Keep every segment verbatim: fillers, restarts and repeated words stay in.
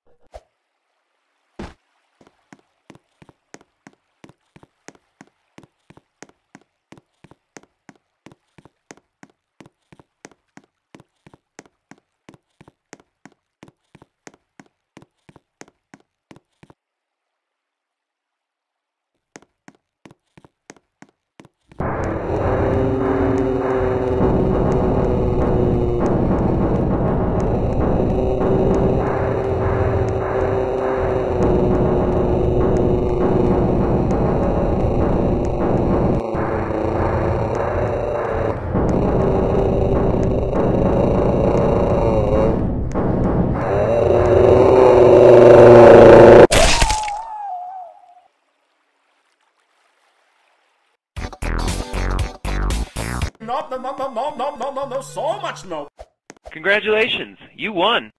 No, no, no, no, no, no, no, no, no, so much no. Congratulations, you won.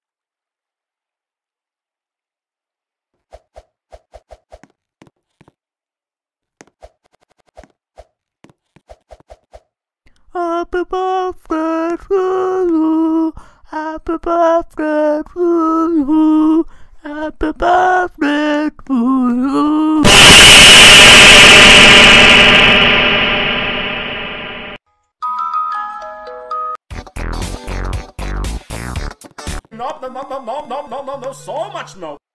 Happy birthday to you. Happy birthday to you. Happy birthday to you. No, no, no, no, no, no, no, no, so much no.